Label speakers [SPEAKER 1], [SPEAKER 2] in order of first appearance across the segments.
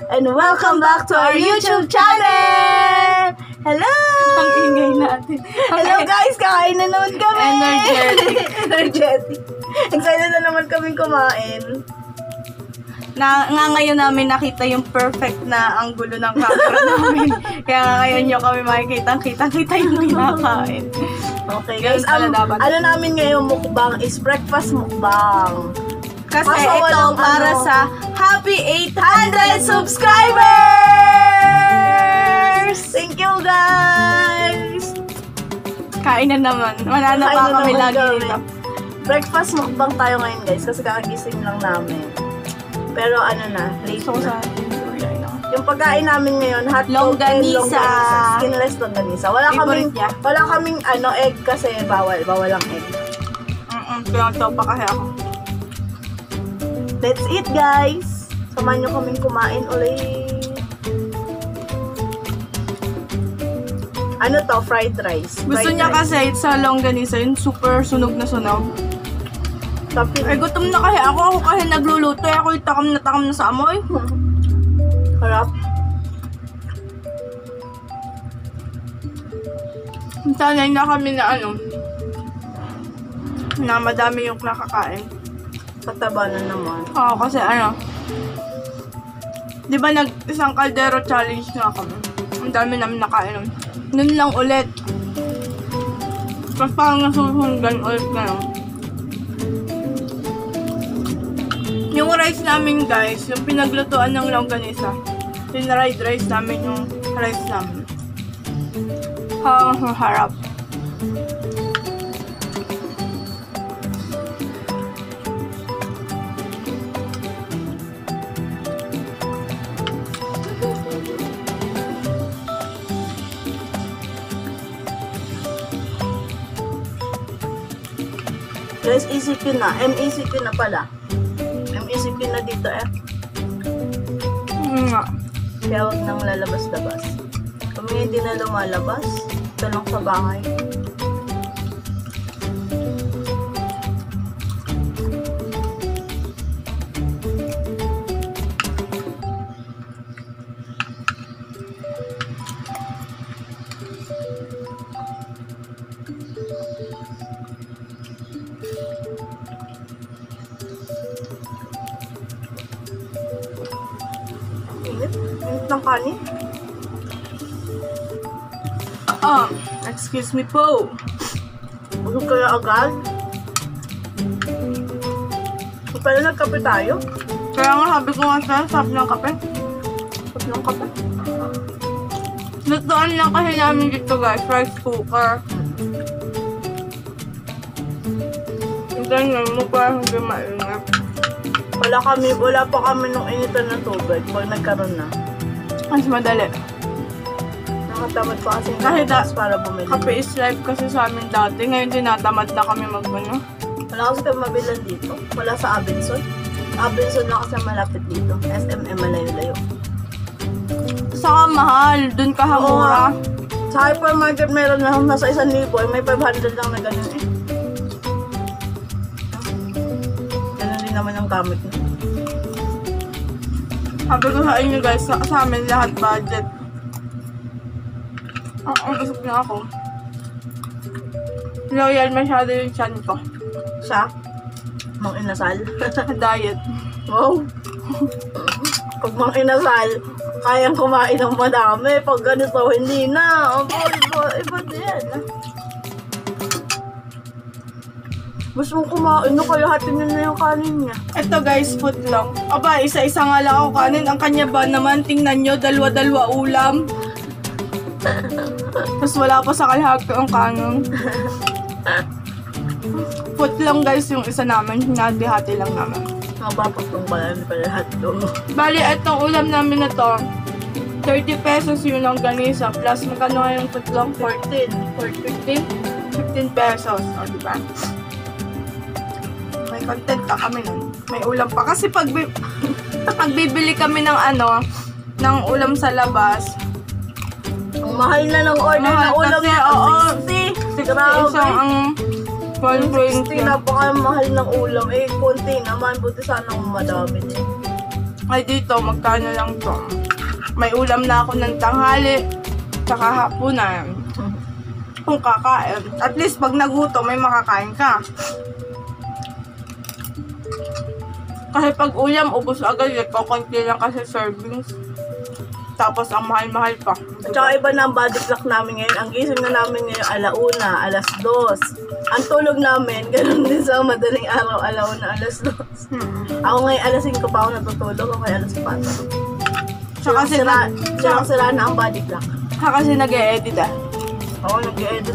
[SPEAKER 1] and welcome back to our YouTube channel! Hello!
[SPEAKER 2] Ang ingay natin.
[SPEAKER 1] Hello guys! Kakain na naman kami! Energetic! Excited na naman kaming kumain.
[SPEAKER 2] Ngayon namin nakita yung perfect na anggulo ng camera namin. Kaya ngayon nyo kami makikita yung kinakain.
[SPEAKER 1] Okay guys, ano namin ngayong mukbang is breakfast mukbang.
[SPEAKER 2] Kasi ito para sa happy 800 subscribers!
[SPEAKER 1] Thank you guys!
[SPEAKER 2] Kain na naman. Manana pa kami lagi dito.
[SPEAKER 1] Breakfast mukbang tayo ngayon guys kasi kakagising lang namin. Pero ano na, late na. Yung pagkain namin ngayon, hotdog and longganisa. Skinless longganisa. Wala kaming egg kasi bawal ang egg.
[SPEAKER 2] Kaya ito pa kasi ako.
[SPEAKER 1] Let's eat guys! Samahan nyo kaming kumain ulit. Ano to? Fried rice.
[SPEAKER 2] Gusto niya kasi sa longganisa yun super sunog na sunog. Ay, gutom na kasi ako. Ako kasi nagluluto. Ako yung takam na sa amoy.
[SPEAKER 1] Harap.
[SPEAKER 2] Sanay na kami na na madami yung nakakain.
[SPEAKER 1] Pataba na naman.
[SPEAKER 2] Oo, kasi di ba isang kaldero challenge nga kami. Ang dami namin nakain. Nun lang ulit. Tapos parang nasusundan ulit na lang. Yung rice namin guys, yung pinaglutuan ng longganisa, pinaried rice namin yung rice namin. Harap.
[SPEAKER 1] Guys, ECQ na. MECQ na pala. MECQ na dito Kaya huwag nang lalabas-labas. Kami hindi na lumalabas. Ito lang sa bahay. Init ng kanin.
[SPEAKER 2] Excuse me po.
[SPEAKER 1] Busog kaya agad. Pala nagkape tayo.
[SPEAKER 2] Kaya nga sabi ko nga sa'yo, sarap ng kape.
[SPEAKER 1] Sarap ng kape.
[SPEAKER 2] Lutuan lang kasi namin dito guys, rice cooker. Ganyan mo pa hindi maingat.
[SPEAKER 1] Wala pa kami nung initan ng tubig pag nagkaroon na.
[SPEAKER 2] Mas madali.
[SPEAKER 1] Nakatamad pa kasi
[SPEAKER 2] Kahit
[SPEAKER 1] para bumili.
[SPEAKER 2] Kape is life kasi sa amin dati. Ngayon tinatamad na kami magmano.
[SPEAKER 1] Wala kasi kami mabilan dito. Wala sa Abenson. Abenson lang kasi malapit dito. SMM malayo-layo.
[SPEAKER 2] Saka mahal. Dun ka hamura.
[SPEAKER 1] Sa hypermarket meron na nasa 1,000. May 500 lang na ganun Ganun din naman ang gamit niya.
[SPEAKER 2] Sabi ko sa inyo guys, sa amin lahat budget. Ang busog na ako. Loyal masyado yung chan ko.
[SPEAKER 1] Siya? Mang inasal?
[SPEAKER 2] Diet.
[SPEAKER 1] Wow! Pag mang inasal, kayang kumain ng madami. Pag ganito, hindi na. Iba din. Gusto mong kumain na kaya hatin na yung kanin niya.
[SPEAKER 2] Ito guys, food lang. Aba, isa-isa nga lang ako kanin. Ang kanya ba naman, tingnan nyo, dalawa-dalawa ulam. Tapos wala pa sa kalahati ang kanin. Food lang guys yung isa namin. Hinati-hati lang namin.
[SPEAKER 1] Mapapagpang pala lahat to.
[SPEAKER 2] Bali, itong ulam namin na to, 30 pesos yung longganisa. Plus, magkano nga yung food lang? 15 pesos. O, diba? May content pa kami nun. May ulam pa. Kasi pag bibili kami ng ng ulam sa labas,
[SPEAKER 1] ang mahal na ng order na ulam
[SPEAKER 2] kasi,
[SPEAKER 1] na 60.
[SPEAKER 2] 60 isang ang
[SPEAKER 1] 120. Napakamahal ng ulam. Konti naman. Buti sana kung madami din.
[SPEAKER 2] Ay, dito, magkano lang to? may ulam na ako ng tanghali, tsaka hapunan. Kung kakain. At least pag nagutom, may makakain ka. Kasi pag ulam, ubos agad. Konti lang kasi servings. Tapos ang mahal-mahal pa.
[SPEAKER 1] At saka iba na ang body clock namin ngayon. Ang gising na namin ngayon, 1:00, 2:00. Ang tulog namin, ganoon din sa madaling araw, 1:00, 2:00. Ako ngayon, 5:00 pa ako natutulog. Ako kaya 4:00. Tsaka sira na ang body clock.
[SPEAKER 2] Kasi nag-e-edit
[SPEAKER 1] Ako nag-i-edit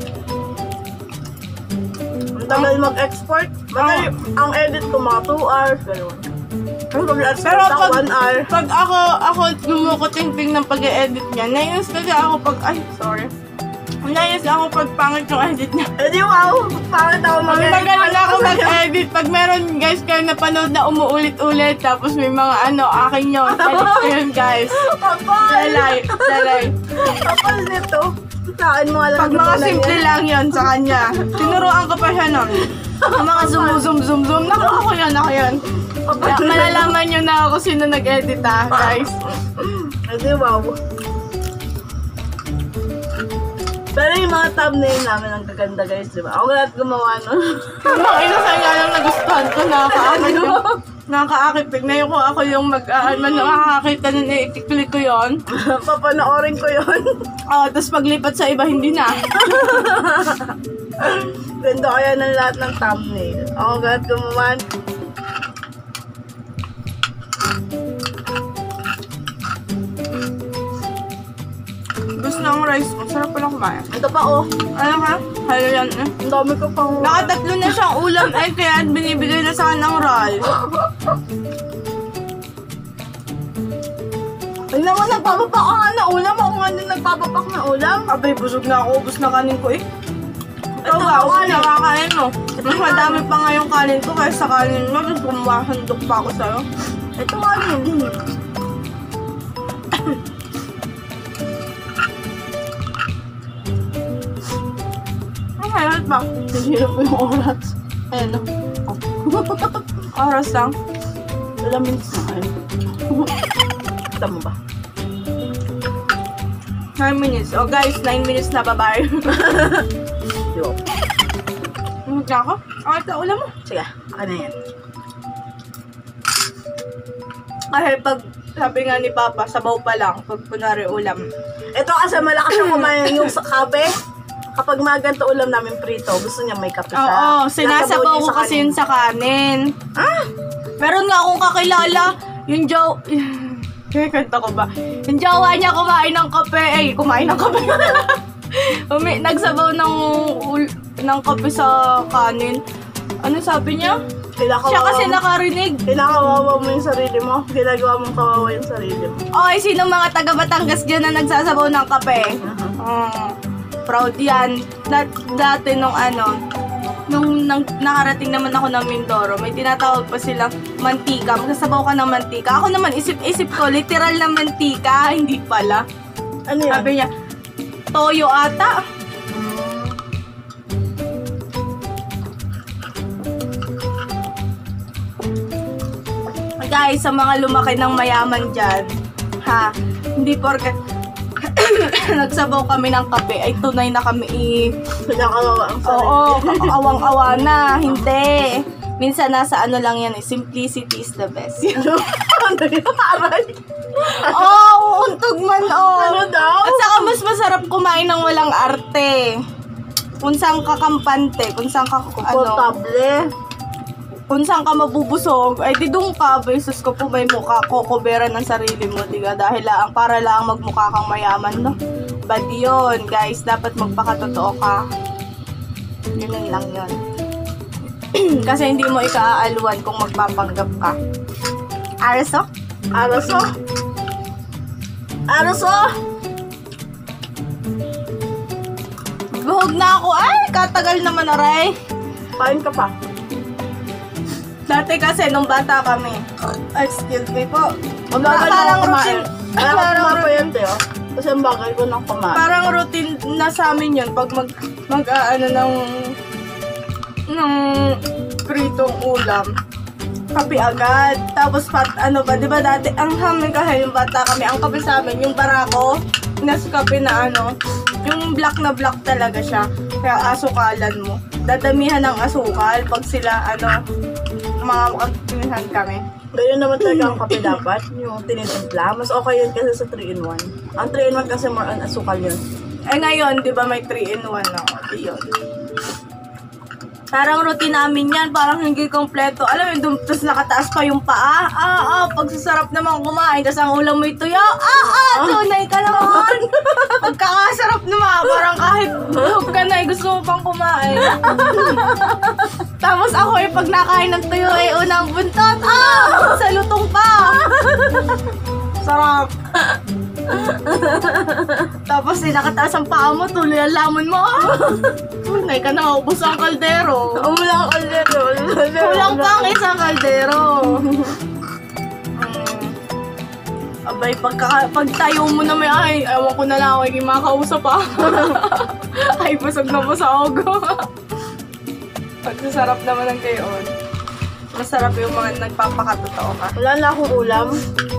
[SPEAKER 1] Ang tagal mag-export. Madali, ang edit ko mga 2 hours. Ganoon. Pero pag 1 hour.
[SPEAKER 2] Pag ako lumukuting-ting ng pag-e-edit niya, nainis kasi ako nainis ako pag pangit yung edit niya.
[SPEAKER 1] Di wow! Pangit ako mag-edit.
[SPEAKER 2] Magaling ako mag-edit. Pag meron guys kayo napanood na umuulit-ulit, tapos may mga akin yun. Edit ko yun guys. Dalay.
[SPEAKER 1] Kapal nito. Saan mo alam.
[SPEAKER 2] Pag mga simple lang yun sa kanya. Tinuruan ko pa siya nun. Ang mga zoom. Ako yan. Malalaman nyo na ako sino nag-edit guys.
[SPEAKER 1] Di wow. Pero yung mga thumbnail namin ang gaganda guys, di ba? Ako lahat gumawa nun.
[SPEAKER 2] Mga inasal nga lang nagustuhan ko, nakakaakit. Tignan ko ako yung nakakakita nun, i-click ko yun.
[SPEAKER 1] Papanoorin ko yun.
[SPEAKER 2] Tapos paglipat sa iba, hindi na.
[SPEAKER 1] Ganda kaya ng lahat ng thumbnail. Ako lahat gumawa.
[SPEAKER 2] Gusto na ang rice mo. Sarap pala kumain.
[SPEAKER 1] Ito pa
[SPEAKER 2] Ano ka? Halo yan
[SPEAKER 1] Ang dami ko pang...
[SPEAKER 2] Nakatatlo na siyang ulam. Kaya binibigay na sa akin ng rice.
[SPEAKER 1] Ay naman, nagpapapak ka nga na ulam. Ako nga din nagpapapak na ulam.
[SPEAKER 2] Abay, busog na ako. Ubus na kanin ko Ikaw ba?
[SPEAKER 1] Ito,
[SPEAKER 2] Ubus na kakain mo. Mas madami pa nga yung kanin ko kaya sa kanin mo. Tapos kumahandok pa ako sa'yo.
[SPEAKER 1] Ito kanin.
[SPEAKER 2] Ay, ba?
[SPEAKER 1] Nahirap po yung oras. Ayan o.
[SPEAKER 2] Oras lang.
[SPEAKER 1] 2 minutes na kayo. Kita mo ba?
[SPEAKER 2] 9 minutes. Guys, 9 minutes na bye-bye.
[SPEAKER 1] Yo.
[SPEAKER 2] Huwag na ako? Ito, ulam mo.
[SPEAKER 1] Sige, ano yan?
[SPEAKER 2] Kasi pag sabi nga ni Papa, sabaw pa lang. Pag kunwari ulam.
[SPEAKER 1] Ito kasi malakas ang kumain yung sa kape. Kapag mga ganito ulam namin prito, gusto niya may kape siya.
[SPEAKER 2] Oo, sinasabaw ko kasi yun sa kanin. Meron nga akong kakilala, yung kanta ko ba? Yung jowa niya kumain ng kape. Kumain ng kape. Nagsabaw ng kape sa kanin. Ano sabi niya? Siya kasi nakarinig.
[SPEAKER 1] Kinakawawa mo yung sarili mo. Ginagawa mong kawawa yung sarili mo.
[SPEAKER 2] Okay, sino mga taga Batangas dyan na nagsasabaw ng kape? Proud yan. Dati nung nakarating naman ako ng Mindoro, may tinatawag pa silang mantika. Magsasabaw ka ng mantika. Ako naman, isip ko, literal na mantika. Hindi pala.
[SPEAKER 1] Ano yan?
[SPEAKER 2] Sabi niya, toyo ata. Guys, sa mga lumaki ng mayaman dyan, hindi porket nagsabaw kami ng kape, ay tunay na kami
[SPEAKER 1] Pinakawawa ang sarili.
[SPEAKER 2] Oo, awang-awa na. Hindi. Minsan nasa lang yan, simplicity is the best.
[SPEAKER 1] Ano yun? Aray?
[SPEAKER 2] Untog man,
[SPEAKER 1] Ano daw?
[SPEAKER 2] At saka mas masarap kumain ng walang arte. Kung saan ka kampante, kung saan ka,
[SPEAKER 1] Komportable.
[SPEAKER 2] kung saan ka mabubusog, ay di doon ka, beses ko po may mukha, kokobera ng sarili mo, diga, dahil lang, para lang magmukha kang mayaman, no? Bad yun, guys, dapat magpakatotoo ka. Yun lang yun. Kasi hindi mo ika-aaluan kung magpapanggap ka. Araso?
[SPEAKER 1] Araso? Araso?
[SPEAKER 2] Buhog na ako, ay, katagal naman, aray.
[SPEAKER 1] Kain ka pa.
[SPEAKER 2] Dati kasi, nung bata kami, excuse me po,
[SPEAKER 1] Parang routine. Parang kumain tayo. Kasi ang bagay ko nang kumain.
[SPEAKER 2] Parang routine na sa amin yun pag ng pritong ulam. kape agad. Tapos ano ba, 'di ba dati ang hamin kasi yung bata kami, ang kape sa amin yung barako, Nescafe na ano, yung black na black talaga siya. Kaya asukalan mo. Dadamihan ng asukal pag sila ano, mga magpinihan kami.
[SPEAKER 1] Ganyan naman talaga ang kape dapat, yung tinitimpla. Mas okay yun kasi sa 3-in-1. Ang 3-in-1 kasi more on asukal yun.
[SPEAKER 2] Eh ngayon, 'di ba may 3-in-1 na? Okay, yun. Parang routine namin yan, parang hindi kompleto. Alam mo, tapos nakataas pa yung paa. Pagsasarap naman kumain, tapos ang ulam mo ito, tunay ka naman. Pagkakasarap naman, parang kahit buhog ka na, gusto mo pang kumain. Tapos ako pag nakain ng tuyo, unang buntot, sa lutong pa. Sarap. Tapos nakataas ang paa mo, tuloy ang lamon mo. Tunay ka na, ubos ang kaldero.
[SPEAKER 1] Ulang kaldero.
[SPEAKER 2] Kulang pa ang isang kaldero. Abay, pagtayo mo na may ewan ko na lang ako yung makakausap pa. Ay, busog na busog. Pagsasarap naman ng gayon. Masarap yung mga nagpapakatotoo ka.
[SPEAKER 1] Wala na akong ulam.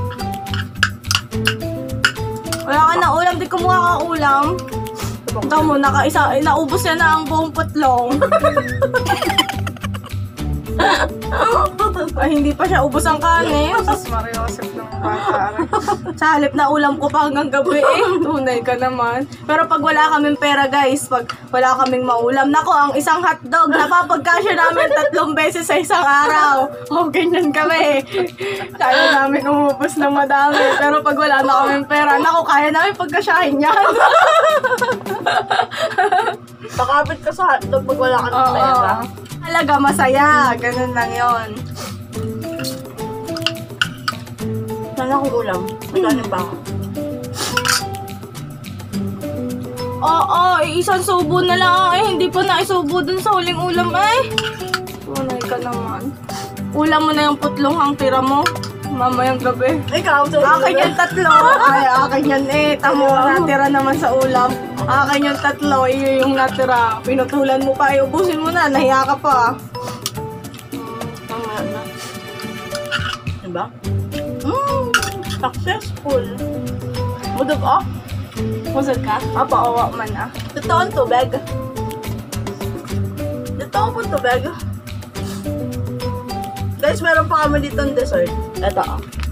[SPEAKER 2] Wala ka na ulam, di kumuha kang ulam. Ikaw mo, naubos yan na ang buong putlong. Ay, hindi pa siya ubos ang kanin. Sus, Mariosep ng bata. Sa halip na ulam ko pa hanggang gabi tunay ka naman. Pero pag wala kaming pera guys, pag wala kaming maulam, nako, ang isang hotdog, napapagkasya namin 3 beses sa isang araw. Ganyan kami. Kaya namin umubos ng madami. Pero pag wala na kaming pera, nako, kaya namin pagkasyahin yan.
[SPEAKER 1] Pakapit ka sa hotdog pag wala ka ng pera.
[SPEAKER 2] Talaga masaya. Ganun lang yon.
[SPEAKER 1] Sana akong ulam. Magkanin ba ako?
[SPEAKER 2] Oo, isang subo na lang. Hindi pa na isubo dun sa huling ulam Tunay ka naman. Ulam mo na yung putlong ang tira mo. Mamayang gabi.
[SPEAKER 1] Ikaw, so
[SPEAKER 2] Akin yung 3. Ay, akin yan Tamo, natira naman sa ulam. Akin yung 3. Iyo yung natira. Pinutulan mo pa. Ubusin mo na. Nahiya ka pa.
[SPEAKER 1] Mamaya na. Diba? Successful. Mudog off.
[SPEAKER 2] Musod ka? Paawa man
[SPEAKER 1] Ito ang tubig. Ito ang tubig. Guys, meron pa kami dito ng dessert. Ito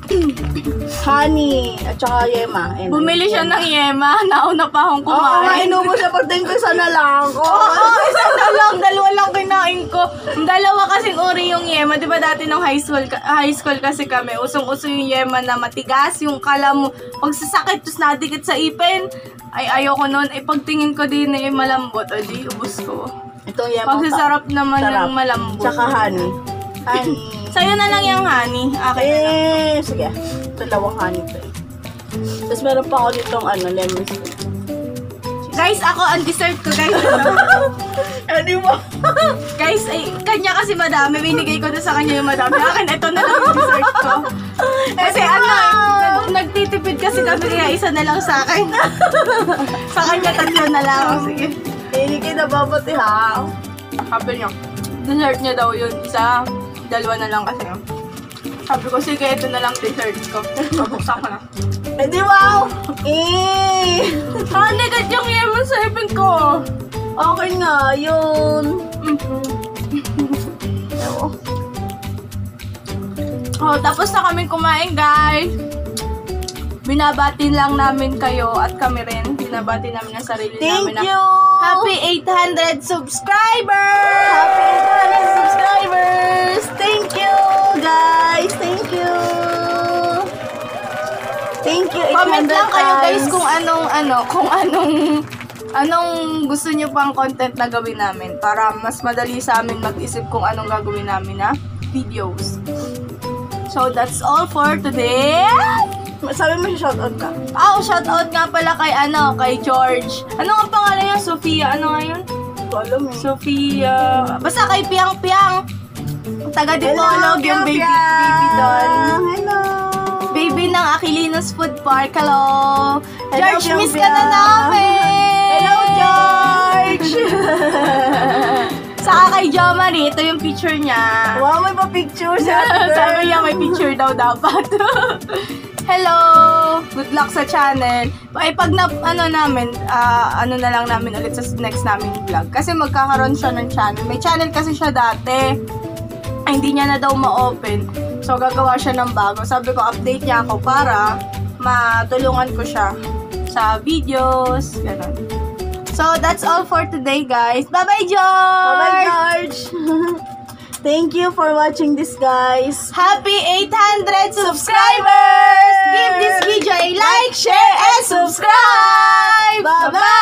[SPEAKER 1] honey at saka yema.
[SPEAKER 2] Bumili siya ng yema. Nauna pa akong kumain.
[SPEAKER 1] Inubos siya pagdating ko isa na lang.
[SPEAKER 2] Isa na lang. 2 lang kinain ko. 2 kasing uri yung yema. Diba dati nung high school kasi kami, usong-uso yung yema na matigas. Yung kala mo, pagsasakit, tapos nadikit sa ipin. Ay, ayoko nun. Pagtingin ko din malambot. Di, ubos ko.
[SPEAKER 1] Itong yema.
[SPEAKER 2] Pagsasarap naman yung malambot.
[SPEAKER 1] Tsaka honey.
[SPEAKER 2] Sa'yo na lang yung honey. Akin na lang.
[SPEAKER 1] Sige. 2 honey to. Tapos meron pa ako ditong lemon squeeze.
[SPEAKER 2] Guys, ako ang dessert ko, guys.
[SPEAKER 1] Ano?
[SPEAKER 2] Guys, kanya kasi madami. Binigay ko na sa kanya yung madami. Akin, ito na lang yung dessert ko. Kasi nagtitipid kasi kami kaya isa na lang sa akin. Sa kanya 3 na lang. Sige.
[SPEAKER 1] Hindi kayo nababati ha.
[SPEAKER 2] Sabi niya, dessert niya daw yun. 2 na lang kasi. Sabi ko, sige, ito na lang dessert ko. Pabuksan ko na.
[SPEAKER 1] Hindi, wow!
[SPEAKER 2] Nigat yung yemon sa ipin ko.
[SPEAKER 1] Okay nga, yun.
[SPEAKER 2] Tapos na kaming kumain, guys. Binabati lang namin kayo at kami rin. Binabati namin ang sarili namin.
[SPEAKER 1] Thank you!
[SPEAKER 2] Happy 800 subscribers!
[SPEAKER 1] Happy 800 subscribers! Thank you, guys! Thank you! Thank you, 800
[SPEAKER 2] Comment lang kayo, guys,
[SPEAKER 1] times.
[SPEAKER 2] kung anong gusto nyo pang content na gawin namin para mas madali sa amin mag-isip kung anong gagawin namin na videos. So, that's all for today.
[SPEAKER 1] Sabi mo siya shoutout ka.
[SPEAKER 2] Shoutout nga pala kay George. Ano ang pangalan niya? Sofia. Ano nga yun?
[SPEAKER 1] Hindi ko alam eh.
[SPEAKER 2] Sofia. Basta kay Piang Piang. Taga-Dipolog yung baby doll.
[SPEAKER 1] Hello.
[SPEAKER 2] Baby ng Aquilinos Food Park. Hello.
[SPEAKER 1] Hello,
[SPEAKER 2] George,
[SPEAKER 1] Piang
[SPEAKER 2] miss ka na
[SPEAKER 1] Piang.
[SPEAKER 2] namin.
[SPEAKER 1] Hello, George.
[SPEAKER 2] Saka kay kay Jomari. Ito yung picture niya.
[SPEAKER 1] Wow, may pa-picture siya.
[SPEAKER 2] Sabi niya may picture daw dapat. Hello! Good luck sa channel. Ay, pag ano na lang namin ulit sa next namin vlog. Kasi magkakaroon siya ng channel. May channel kasi siya dati. Ay, hindi niya na daw ma-open. So, gagawa siya ng bago. Sabi ko, update niya ako para matulungan ko siya sa videos. Ganun. So, that's all for today, guys. Bye-bye, George!
[SPEAKER 1] Bye-bye, George! Thank you for watching this, guys.
[SPEAKER 2] Happy 800 subscribers! Give this video a like, share, and subscribe! Bye-bye!